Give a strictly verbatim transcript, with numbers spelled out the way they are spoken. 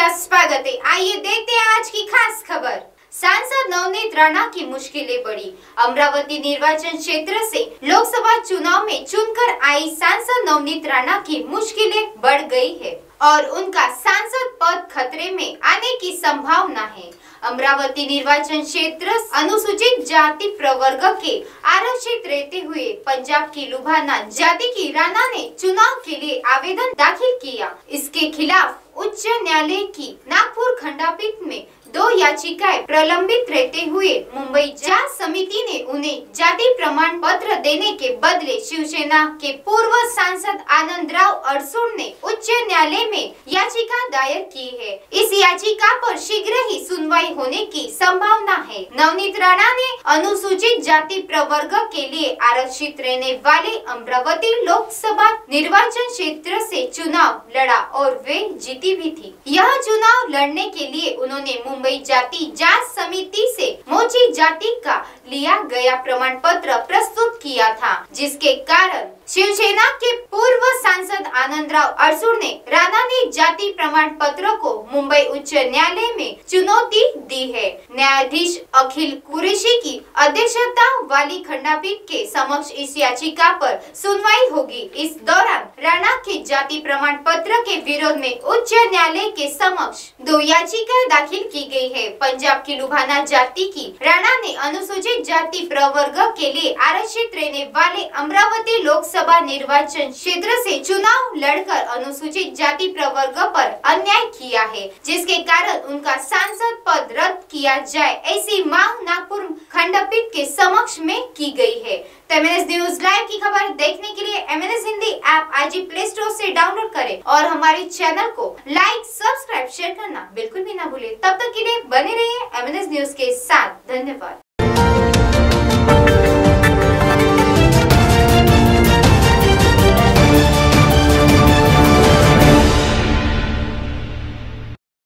का स्वागत है। आइए देखते हैं आज की खास खबर। सांसद नवनीत राणा की मुश्किलें बढ़ी। अमरावती निर्वाचन क्षेत्र से लोकसभा चुनाव में चुनकर आई सांसद नवनीत राणा की मुश्किलें बढ़ गई है और उनका सांसद पद खतरे में आने की संभावना है। अमरावती निर्वाचन क्षेत्र अनुसूचित जाति प्रवर्ग के आरक्षित रहते हुए पंजाब की लुभाना जाति की राणा ने चुनाव के लिए आवेदन दाखिल किया। इसके खिलाफ उच्च न्यायालय की नागपुर खंडपीठ में दो याचिकाएं प्रलंबित रहते हुए मुंबई जांच समिति ने उन्हें जाति प्रमाण पत्र देने के बदले शिवसेना के पूर्व सांसद आनंदराव अडसूळ ने उच्च न्यायालय में याचिका दायर की है। इस याचिका पर शीघ्र ही सुनवाई होने की संभावना है। नवनीत राणा ने अनुसूचित जाति प्रवर्ग के लिए आरक्षित रहने वाले अमरावती लोकसभा निर्वाचन क्षेत्र से चुनाव लड़ा और वे जीती भी थी। यह चुनाव लड़ने के लिए उन्होंने मुंबई जाति जांच समिति से मोची जाति का लिया गया प्रमाण पत्र प्रस्तुत किया था, जिसके कारण शिवसेना के पूर्व सांसद आनंदराव अडसूळ ने राणा ने जाति प्रमाण पत्र को मुंबई उच्च न्यायालय में चुनौती दी है। न्यायाधीश अखिल कुरैशी की अध्यक्षता वाली खंडपीठ के समक्ष इस याचिका पर सुनवाई होगी। इस दौरान राणा के जाति प्रमाण पत्र के विरोध में उच्च न्यायालय के समक्ष दो याचिकाएं दाखिल की गई है। पंजाब की लुभाना जाति की राणा ने अनुसूचित जाति प्रवर्ग के लिए आरक्षित रहने वाले अमरावती लोकसभा निर्वाचन क्षेत्र से चुनाव लड़कर अनुसूचित जाति प्रवर्ग पर अन्याय किया है, जिसके कारण उनका सांसद पद रद्द किया जाए, ऐसी मांग नागपुर खंडपीठ के समक्ष में की गई है। तो M N S news live की खबर देखने के लिए M N S Hindi app आज ही प्ले स्टोर से डाउनलोड करें और हमारे चैनल को लाइक, सब्सक्राइब, शेयर करना बिल्कुल भी ना भूलें। तब तक के लिए बने रहिए एम एन एस न्यूज के साथ। धन्यवाद।